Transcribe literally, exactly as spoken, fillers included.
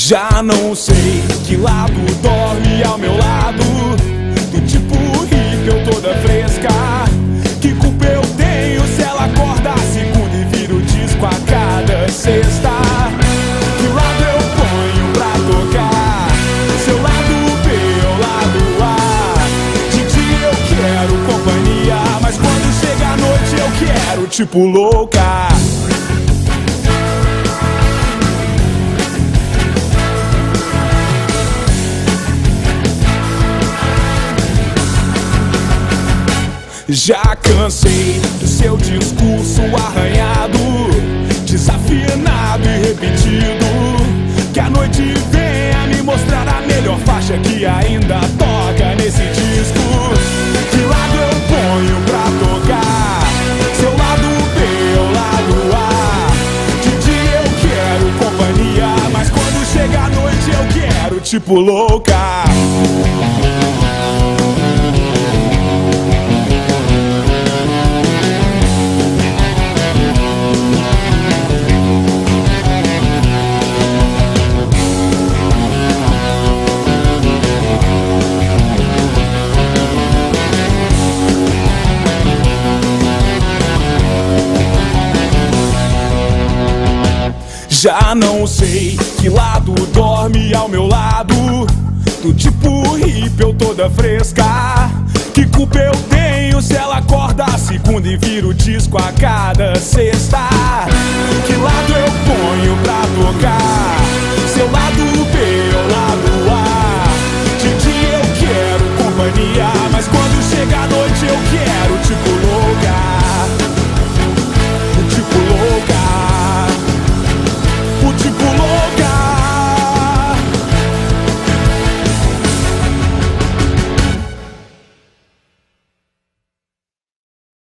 Já não sei que lado dorme ao meu lado, do tipo hippie toda fresca. Que culpa eu tenho se ela acorda a segunda e vira o disco a cada sexta? Que lado eu ponho pra tocar? Seu lado B ou lado A? De dia eu quero companhia, mas quando chega a noite eu quero tipo louca. Já cansei do seu discurso arranhado, desafinado e repetido. Que a noite venha me mostrar a melhor faixa que ainda toca nesse disco. Que lado eu ponho pra tocar? Seu lado B ou lado A? De dia eu quero companhia, mas quando chega a noite eu quero tipo louca. Já não sei que lado dorme ao meu lado, do tipo hippie eu toda fresca. Que culpa eu tenho se ela acorda a segunda e vira o disco a cada sexta? Que lado eu ponho pra tocar? Seu lado B ou lado A? De dia eu quero companhia, mas quando chega a noite eu quero